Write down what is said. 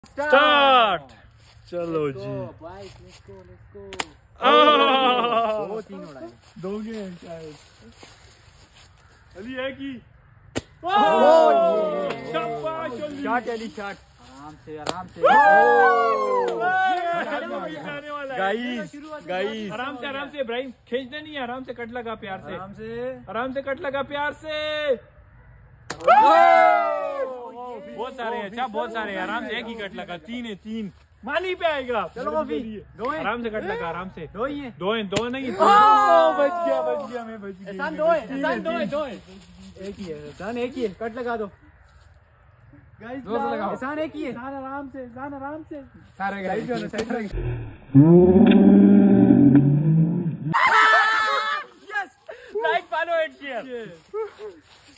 Start. चलो जी। दो game शायद। अली है की शॉट अली शॉट। आराम से गाइस आराम से इब्राहिम, खींचने नहीं है, आराम से कट लगा प्यार से, आराम से कट लगा प्यार से। बहुत सारे हैं, अच्छा बहुत सारे हैं, आराम से एक ही कट लगा। 3 है, 3 माली पे आएगा। चलो आराम से कट लगा, आराम से। दो ही है, दो नहीं। बच गया मैं बच गया। एहसान दो है। एक ही है एहसान, एक ही है, कट लगा दो गाइस। एहसान एक ही है। आराम से सारे गाइस जो है साइड में। Yes, like follow and share.